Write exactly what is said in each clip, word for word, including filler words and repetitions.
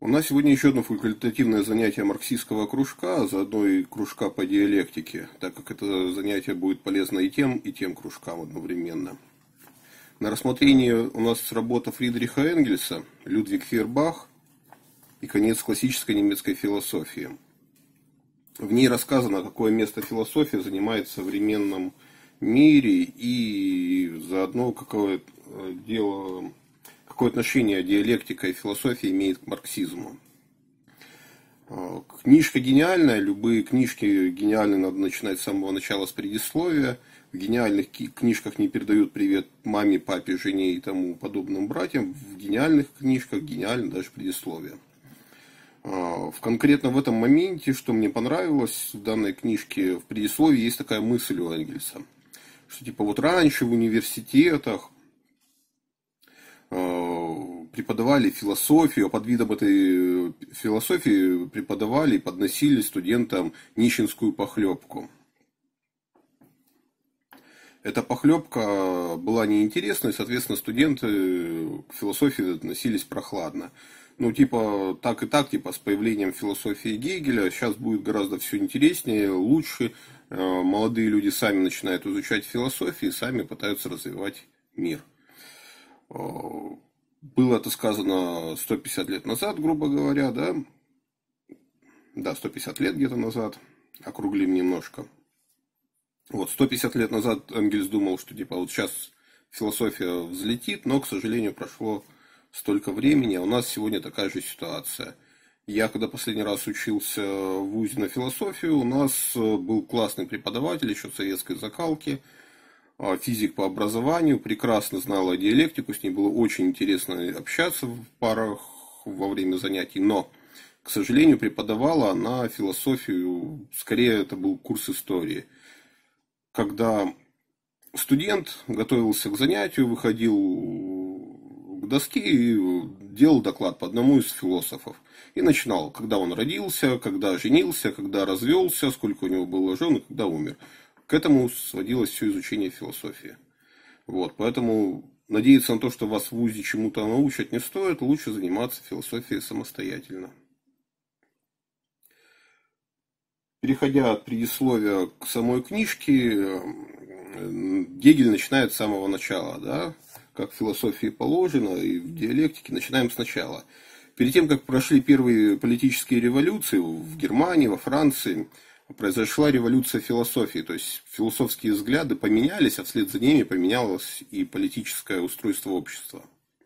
У нас сегодня еще одно факультативное занятие марксистского кружка, а заодно и кружка по диалектике, так как это занятие будет полезно и тем, и тем кружкам одновременно. На рассмотрении у нас работа Фридриха Энгельса, Людвиг Фейербах и конец классической немецкой философии. В ней рассказано, какое место философия занимает в современном мире и заодно какое дело... Какое отношение диалектика и философия имеет к марксизму? Книжка гениальная, любые книжки гениальные надо начинать с самого начала, с предисловия. В гениальных книжках не передают привет маме, папе, жене и тому подобным братьям. В гениальных книжках гениально даже предисловие. В конкретно в этом моменте, что мне понравилось в данной книжке, в предисловии есть такая мысль у Энгельса, что типа вот раньше в университетах преподавали философию, а под видом этой философии преподавали и подносили студентам нищенскую похлебку. Эта похлебка была неинтересной, соответственно, студенты к философии относились прохладно. Ну, типа, так и так, типа, с появлением философии Гегеля сейчас будет гораздо все интереснее, лучше. Молодые люди сами начинают изучать философию и сами пытаются развивать мир. Было это сказано сто пятьдесят лет назад, грубо говоря, да? Да, сто пятьдесят лет где-то назад, округлим немножко. Вот, сто пятьдесят лет назад Энгельс думал, что типа вот сейчас философия взлетит, но, к сожалению, прошло столько времени, а у нас сегодня такая же ситуация. Я, когда последний раз учился в вузе на философию, у нас был классный преподаватель еще советской закалки, физик по образованию, прекрасно знала диалектику, с ней было очень интересно общаться в парах во время занятий, но, к сожалению, преподавала она философию, скорее это был курс истории. Когда студент готовился к занятию, выходил к доске и делал доклад по одному из философов. И начинал, когда он родился, когда женился, когда развелся, сколько у него было жен и когда умер. К этому сводилось все изучение философии. Вот, поэтому надеяться на то, что вас в вузе чему-то научат, не стоит. Лучше заниматься философией самостоятельно. Переходя от предисловия к самой книжке, Гегель начинает с самого начала, да, как в философии положено, и в диалектике начинаем сначала. Перед тем, как прошли первые политические революции в Германии, во Франции, произошла революция философии, то есть философские взгляды поменялись, а вслед за ними поменялось и политическое устройство общества.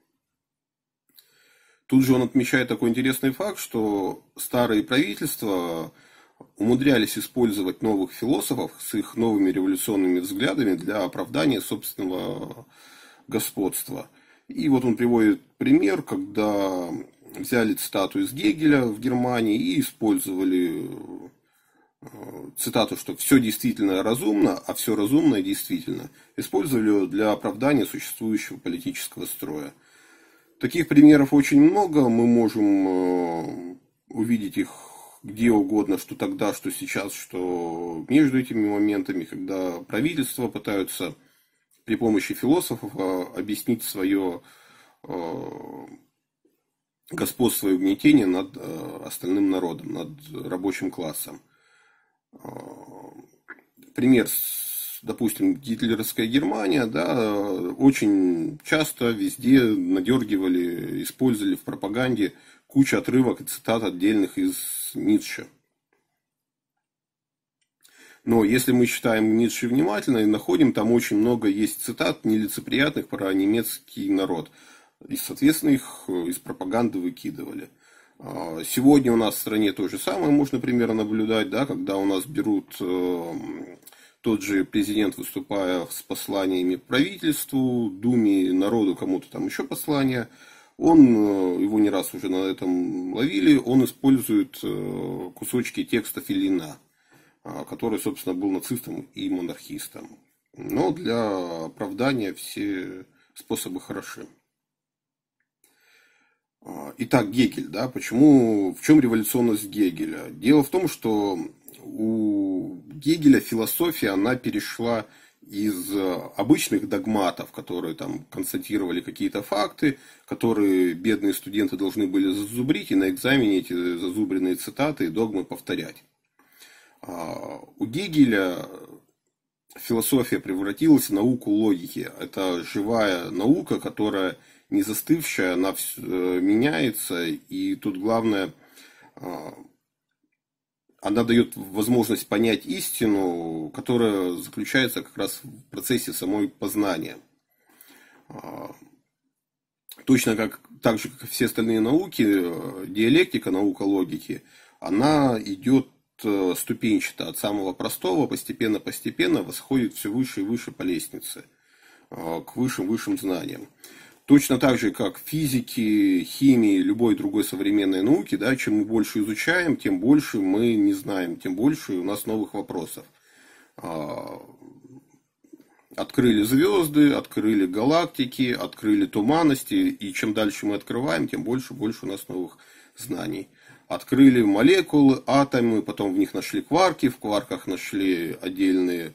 Тут же он отмечает такой интересный факт, что старые правительства умудрялись использовать новых философов с их новыми революционными взглядами для оправдания собственного господства. И вот он приводит пример, когда взяли цитату из Гегеля в Германии и использовали цитату, что все действительно разумно, а все разумное действительно, использовали для оправдания существующего политического строя. Таких примеров очень много, мы можем увидеть их где угодно, что тогда, что сейчас, что между этими моментами, когда правительства пытаются при помощи философов объяснить свое господство и угнетение над остальным народом, над рабочим классом. Пример, допустим, гитлеровская Германия, да, очень часто везде надергивали, использовали в пропаганде кучу отрывок и цитат отдельных из Ницше. Но если мы читаем Ницше внимательно и находим, там очень много есть цитат нелицеприятных про немецкий народ. И, соответственно, их из пропаганды выкидывали. Сегодня у нас в стране то же самое можно примерно наблюдать, да, когда у нас берут э, тот же президент, выступая с посланиями правительству, Думе, народу, кому-то там еще послания, он, э, его не раз уже на этом ловили, он использует э, кусочки текста Ильина, э, который, собственно, был нацистом и монархистом. Но для оправдания все способы хороши. Итак, Гегель, да, почему, в чем революционность Гегеля? Дело в том, что у Гегеля философия, она перешла из обычных догматов, которые там констатировали какие-то факты, которые бедные студенты должны были зазубрить, и на экзамене эти зазубренные цитаты и догмы повторять. У Гегеля философия превратилась в науку логики. Это живая наука, которая не застывшая, она меняется, и тут главное, она дает возможность понять истину, которая заключается как раз в процессе самой познания. Точно как, так же, как и все остальные науки, диалектика, наука логики, она идет ступенчато, от самого простого, постепенно-постепенно восходит все выше и выше по лестнице, к высшим-высшим знаниям. Точно так же, как в физике, химии, любой другой современной науки, да, чем мы больше изучаем, тем больше мы не знаем, тем больше у нас новых вопросов. Открыли звезды, открыли галактики, открыли туманности, и чем дальше мы открываем, тем больше и больше у нас новых знаний. Открыли молекулы, атомы, потом в них нашли кварки, в кварках нашли отдельные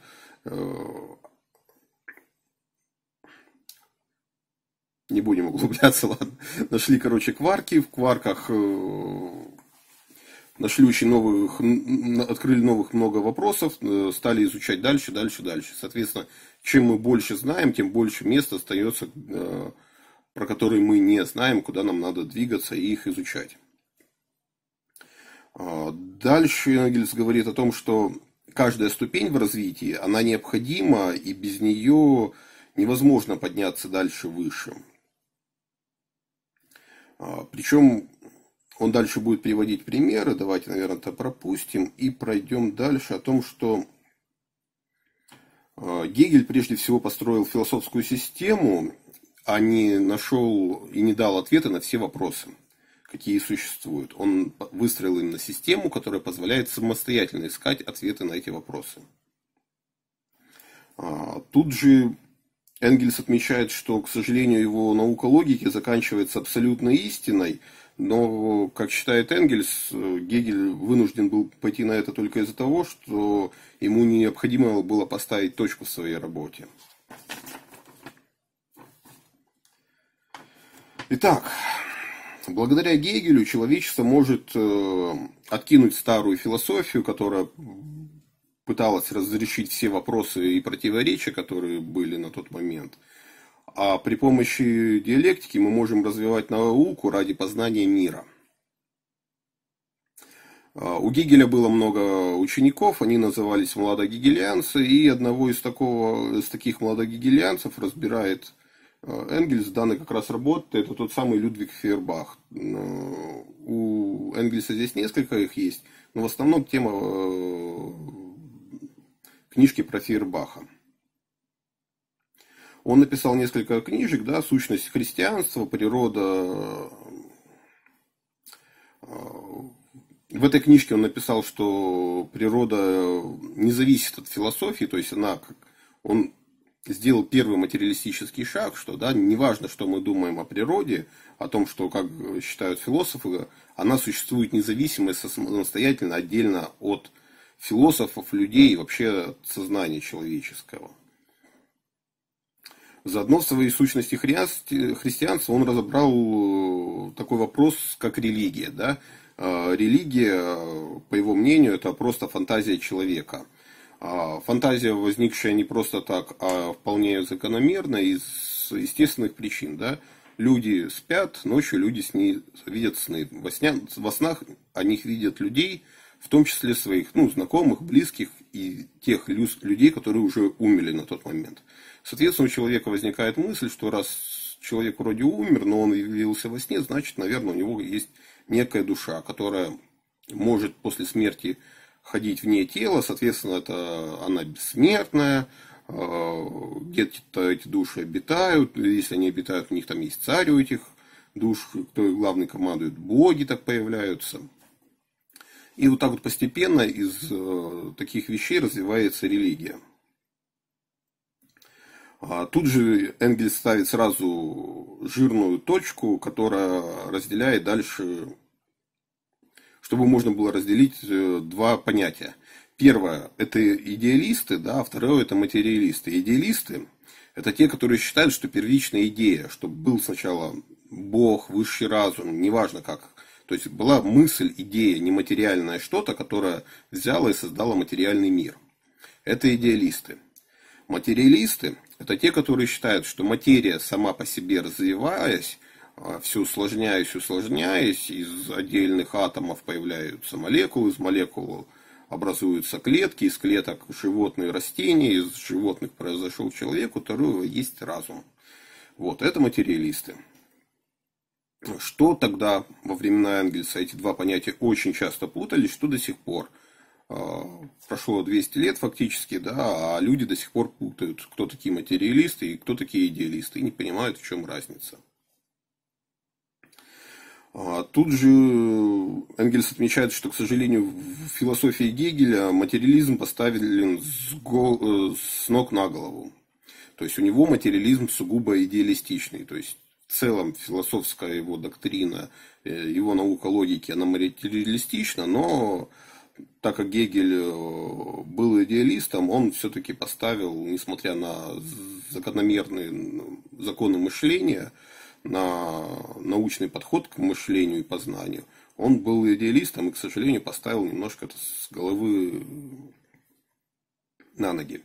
не будем углубляться, ладно. Нашли, короче, кварки. В кварках нашли очень новых, открыли новых много вопросов, стали изучать дальше, дальше, дальше. Соответственно, чем мы больше знаем, тем больше места остается, про которые мы не знаем, куда нам надо двигаться и их изучать. Дальше Энгельс говорит о том, что каждая ступень в развитии, она необходима, и без нее невозможно подняться дальше выше. Причем он дальше будет приводить примеры, давайте, наверное, это пропустим и пройдем дальше о том, что Гегель прежде всего построил философскую систему, а не нашел и не дал ответы на все вопросы, какие существуют. Он выстроил именно систему, которая позволяет самостоятельно искать ответы на эти вопросы. Тут же Энгельс отмечает, что, к сожалению, его наука логики заканчивается абсолютной истиной, но, как считает Энгельс, Гегель вынужден был пойти на это только из-за того, что ему необходимо было поставить точку в своей работе. Итак, благодаря Гегелю человечество может откинуть старую философию, которая пыталась разрешить все вопросы и противоречия, которые были на тот момент. А при помощи диалектики мы можем развивать науку ради познания мира. У Гегеля было много учеников, они назывались младогегелианцы, и одного из, такого, из таких младогегелианцев разбирает Энгельс, данной как раз работы, это тот самый Людвиг Фейербах. У Энгельса здесь несколько их есть, но в основном тема книжки про Фейербаха. Он написал несколько книжек, да, «Сущность христианства», «Природа». В этой книжке он написал, что природа не зависит от философии, то есть она, как он сделал первый материалистический шаг, что, да, неважно, что мы думаем о природе, о том, что, как считают философы, она существует независимо, самостоятельно, отдельно от философов, людей и вообще от сознания человеческого. Заодно в своей сущности христианства он разобрал такой вопрос, как религия. Да? Религия, по его мнению, это просто фантазия человека. Фантазия, возникшая не просто так, а вполне закономерно из естественных причин. Да? Люди спят, ночью люди сни, видят сны. Во, сня, во снах о них видят людей, в том числе своих, ну, знакомых, близких и тех людей, которые уже умерли на тот момент. Соответственно, у человека возникает мысль, что раз человек вроде умер, но он явился во сне, значит, наверное, у него есть некая душа, которая может после смерти ходить вне тела, соответственно, это она бессмертная, где-то эти души обитают, если они обитают, у них там есть царь у этих душ, кто главный командует, боги так появляются. И вот так вот постепенно из таких вещей развивается религия. Тут же Энгельс ставит сразу жирную точку, которая разделяет дальше, чтобы можно было разделить два понятия. Первое – это идеалисты, да, а второе – это материалисты. Идеалисты – это те, которые считают, что первичная идея, чтобы был сначала Бог, высший разум, неважно как. То есть была мысль, идея, нематериальное что-то, которое взяло и создало материальный мир. Это идеалисты. Материалисты – это те, которые считают, что материя сама по себе развиваясь, все усложняясь, усложняясь, из отдельных атомов появляются молекулы, из молекул образуются клетки, из клеток животные, растения, из животных произошел человек, у которого есть разум. Вот, это материалисты. Что тогда во времена Энгельса эти два понятия очень часто путались, что до сих пор прошло двести лет фактически, да, а люди до сих пор путают, кто такие материалисты и кто такие идеалисты, и не понимают, в чем разница. Тут же Энгельс отмечает, что, к сожалению, в философии Гегеля материализм поставлен с, гол... с ног на голову. То есть у него материализм сугубо идеалистичный. То есть в целом философская его доктрина, его наука логики, она материалистична, но так как Гегель был идеалистом, он все-таки поставил, несмотря на закономерные законы мышления, на научный подход к мышлению и познанию, он был идеалистом и, к сожалению, поставил немножко это с головы на ноги.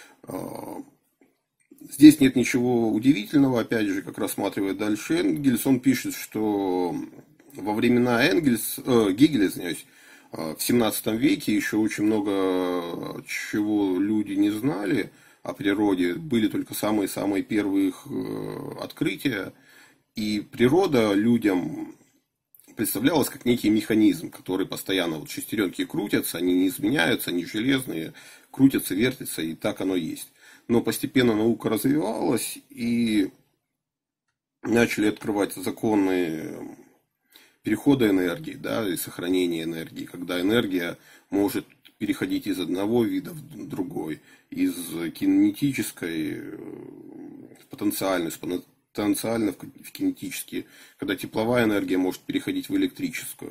Здесь нет ничего удивительного, опять же, как рассматривает дальше Энгельс, он пишет, что во времена Энгельс, э, Гегеля, извиняюсь, в семнадцатом веке еще очень много чего люди не знали о природе, были только самые-самые первые их открытия. И природа людям представлялась как некий механизм, который постоянно, вот шестеренки крутятся, они не изменяются, они железные, крутятся, вертятся, и так оно есть. Но постепенно наука развивалась, и начали открывать законы перехода энергии, да, и сохранения энергии, когда энергия может переходить из одного вида в другой, из кинетической в потенциальную, потенциально в кинетические, когда тепловая энергия может переходить в электрическую.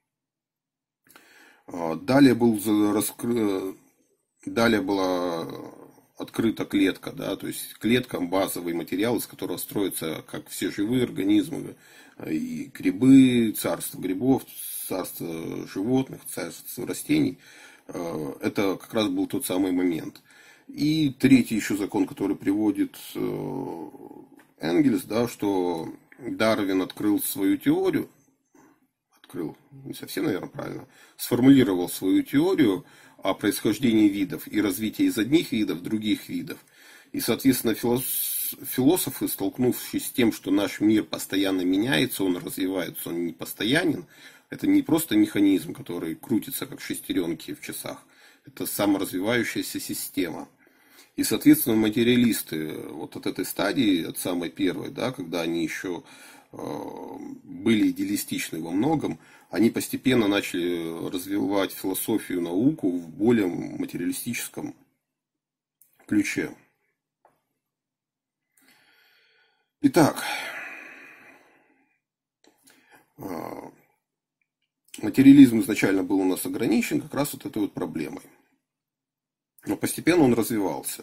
Далее, был раскры... Далее была открыта клетка, да, то есть клетка – базовый материал, из которого строятся как все живые организмы, и грибы, царство грибов, царство животных, царство растений. Это как раз был тот самый момент. И третий еще закон, который приводит Энгельс, да, что Дарвин открыл свою теорию, открыл, не совсем, наверное, правильно, сформулировал свою теорию о происхождении видов и развитии из одних видов других видов. И, соответственно, философы, столкнувшись с тем, что наш мир постоянно меняется, он развивается, он не постоянен, это не просто механизм, который крутится как шестеренки в часах, это саморазвивающаяся система. И, соответственно, материалисты вот от этой стадии, от самой первой, да, когда они еще э, были идеалистичны во многом, они постепенно начали развивать философию, науку в более материалистическом ключе. Итак, э, материализм изначально был у нас ограничен как раз вот этой вот проблемой. Но постепенно он развивался.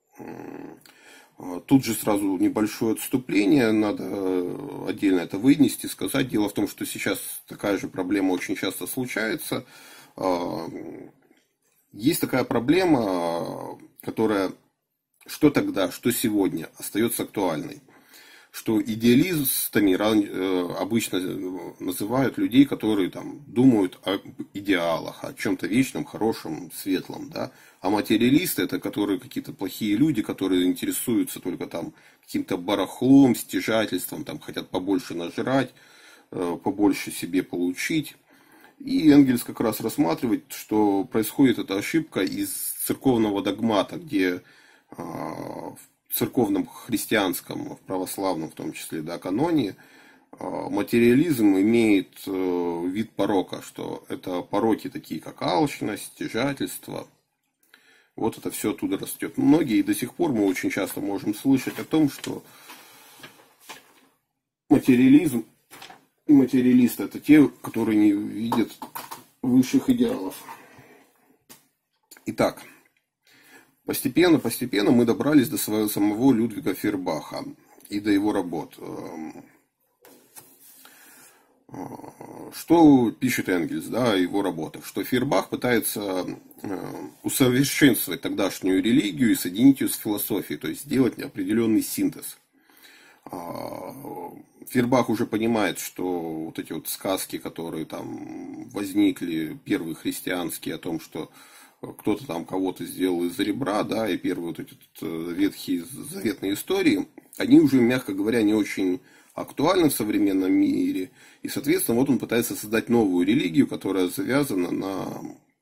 Тут же сразу небольшое отступление, надо отдельно это вынести, сказать. Дело в том, что сейчас такая же проблема очень часто случается. Есть такая проблема, которая что тогда, что сегодня остается актуальной. Что идеалистами обычно называют людей, которые там думают о идеалах, о чем-то вечном, хорошем, светлом, да. А материалисты — это которые какие-то плохие люди, которые интересуются только там каким-то барахлом, стяжательством, там хотят побольше нажрать, побольше себе получить. И Энгельс как раз рассматривает, что происходит эта ошибка из церковного догмата, где в церковном христианском, в православном в том числе, да, каноне, материализм имеет вид порока, что это пороки такие, как алчность, стяжательство. Вот это все оттуда растет. Многие, и до сих пор мы очень часто можем слышать о том, что материализм и материалисты — это те, которые не видят высших идеалов. Итак, постепенно, постепенно мы добрались до своего самого Людвига Фейербаха и до его работ. Что пишет Энгельс, да, о его работах? Что Фейербах пытается усовершенствовать тогдашнюю религию и соединить ее с философией, то есть сделать определенный синтез. Фейербах уже понимает, что вот эти вот сказки, которые там возникли, первые христианские, о том, что кто-то там кого-то сделал из ребра, да, и первые вот эти вот ветхие заветные истории, они уже, мягко говоря, не очень актуальны в современном мире. И, соответственно, вот он пытается создать новую религию, которая завязана на,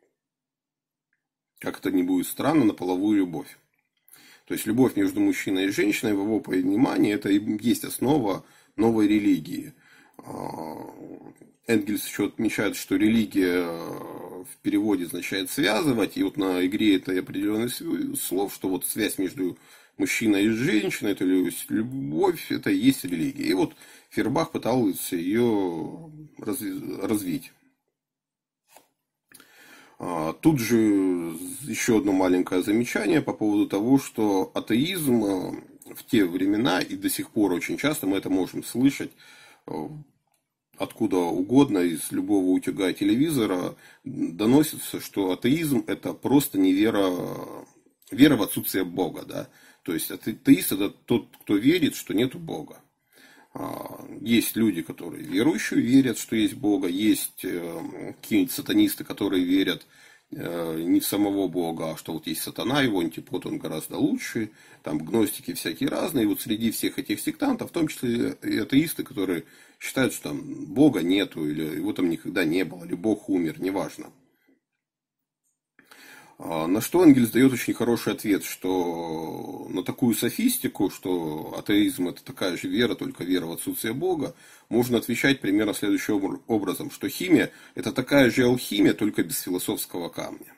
как это ни будет странно, на половую любовь. То есть любовь между мужчиной и женщиной, в его понимании, это и есть основа новой религии. Энгельс еще отмечает, что религия в переводе означает связывать, и вот на игре это определенный слов, что вот связь между мужчиной и женщиной, это любовь, это и есть религия. И вот Фейербах пытался ее развить. Тут же еще одно маленькое замечание по поводу того, что атеизм в те времена и до сих пор очень часто мы это можем слышать откуда угодно, из любого утюга телевизора, доносится, что атеизм это просто не вера, вера в отсутствие Бога, да. То есть атеист это тот, кто верит, что нету Бога. Есть люди, которые верующие, верят, что есть Бога, есть какие-нибудь сатанисты, которые верят не в самого Бога, а что вот есть сатана, его антипод, он гораздо лучше, там гностики всякие разные, и вот среди всех этих сектантов, в том числе и атеисты, которые считают, что там Бога нету, или его там никогда не было, или Бог умер, неважно. На что Энгельс дает очень хороший ответ, что на такую софистику, что атеизм это такая же вера, только вера в отсутствие Бога, можно отвечать примерно следующим образом, что химия это такая же алхимия, только без философского камня.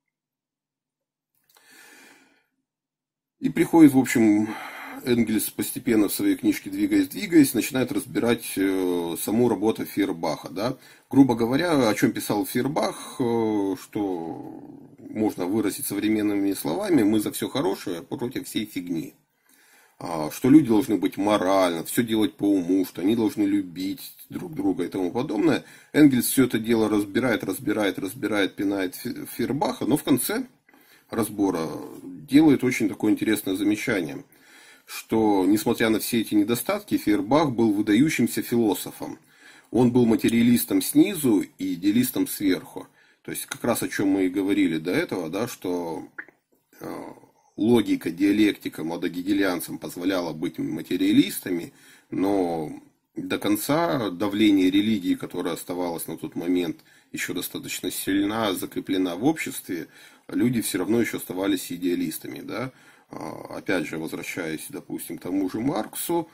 И приходит, в общем, Энгельс постепенно в своей книжке «Двигаясь-двигаясь» начинает разбирать саму работу Фейербаха. Да? Грубо говоря, о чем писал Фейербах, что можно выразить современными словами, мы за все хорошее против всей фигни. Что люди должны быть морально, все делать по уму, что они должны любить друг друга и тому подобное. Энгельс все это дело разбирает, разбирает, разбирает, пинает Фейербаха, но в конце разбора делает очень такое интересное замечание, что, несмотря на все эти недостатки, Фейербах был выдающимся философом. Он был материалистом снизу и идеалистом сверху. То есть, как раз о чем мы и говорили до этого, да, что э, логика, диалектика младогегелианцам позволяла быть материалистами, но до конца давление религии, которая оставалась на тот момент еще достаточно сильна, закреплена в обществе, люди все равно еще оставались идеалистами, да. Опять же, возвращаясь, допустим, к тому же Марксу,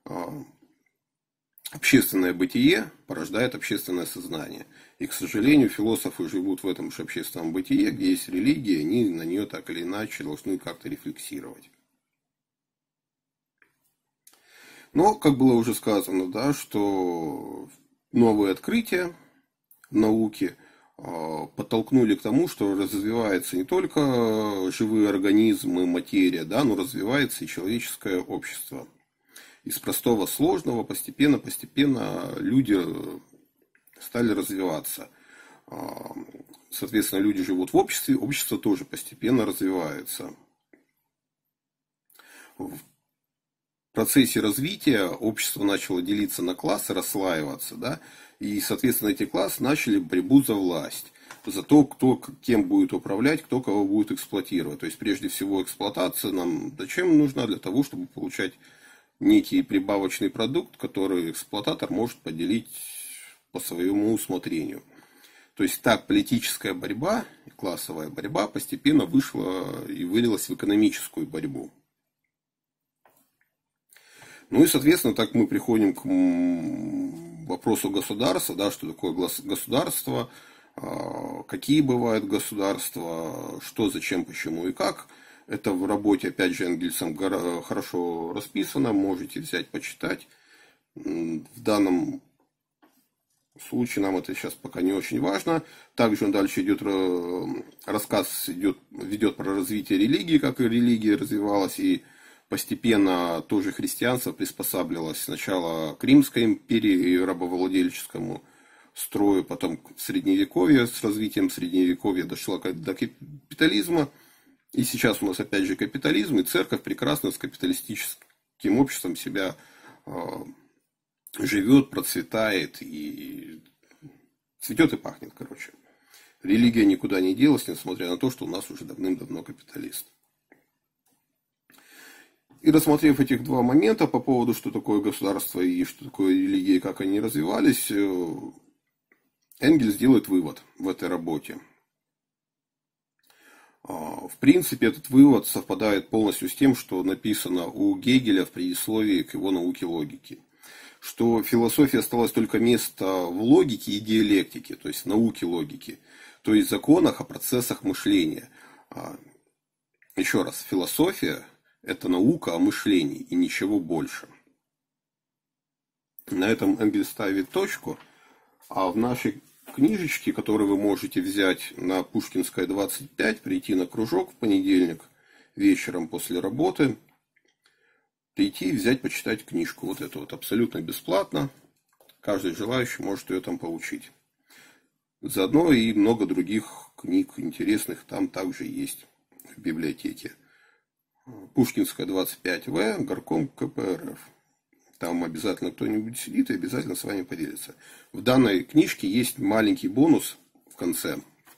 общественное бытие порождает общественное сознание. И, к сожалению, философы живут в этом же общественном бытие, где есть религия, они на нее так или иначе должны как-то рефлексировать. Но, как было уже сказано, да, что новые открытия в науке подтолкнули к тому, что развивается не только живые организмы, материя, да, но развивается и человеческое общество. Из простого сложного постепенно, постепенно люди стали развиваться. Соответственно, люди живут в обществе, общество тоже постепенно развивается. В процессе развития общество начало делиться на классы, расслаиваться, да, и, соответственно, эти классы начали борьбу за власть, за то, кто кем будет управлять, кто кого будет эксплуатировать. То есть, прежде всего, эксплуатация нам зачем нужна? Для того, чтобы получать некий прибавочный продукт, который эксплуататор может поделить по своему усмотрению. То есть, так политическая борьба, классовая борьба постепенно вышла и вылилась в экономическую борьбу. Ну и, соответственно, так мы приходим к вопросу государства, да, что такое государство, какие бывают государства, что, зачем, почему и как. Это в работе, опять же, Энгельсом хорошо расписано, можете взять, почитать. В данном случае нам это сейчас пока не очень важно. Также он дальше идет, рассказ идет, ведет про развитие религии, как и религия развивалась, и постепенно тоже христианство приспосабливалось сначала к Римской империи и рабовладельческому строю, потом к Средневековью, с развитием Средневековья дошло до капитализма. И сейчас у нас опять же капитализм, и церковь прекрасно с капиталистическим обществом себя э, живет, процветает, и цветет и пахнет, короче. Религия никуда не делась, несмотря на то, что у нас уже давным-давно капиталист. И рассмотрев этих два момента по поводу, что такое государство и что такое религия, и как они развивались, Энгельс делает вывод в этой работе. В принципе, этот вывод совпадает полностью с тем, что написано у Гегеля в предисловии к его науке логики. Что философия осталась только место в логике и диалектике, то есть в науке логики, то есть в законах о процессах мышления. Еще раз, философия – это наука о мышлении и ничего больше. На этом Энгельс ставит точку, а в нашей книжечке, которую вы можете взять на Пушкинская, двадцать пять, прийти на кружок в понедельник вечером после работы, прийти и взять, почитать книжку. Вот эту вот абсолютно бесплатно. Каждый желающий может ее там получить. Заодно и много других книг интересных там также есть в библиотеке. Пушкинская, двадцать пять вэ, горком ка пэ эр эф. Там обязательно кто-нибудь сидит и обязательно с вами поделится. В данной книжке есть маленький бонус в конце.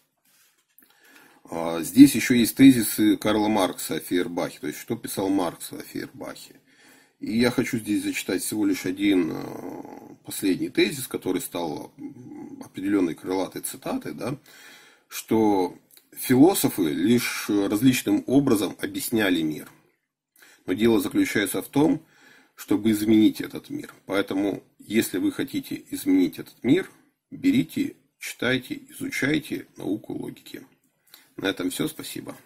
Здесь еще есть тезисы Карла Маркса о Фейербахе. То есть, что писал Маркс о Фейербахе. И я хочу здесь зачитать всего лишь один последний тезис, который стал определенной крылатой цитатой, да, что философы лишь различным образом объясняли мир. Но дело заключается в том, чтобы изменить этот мир. Поэтому, если вы хотите изменить этот мир, берите, читайте, изучайте науку логики. На этом все. Спасибо.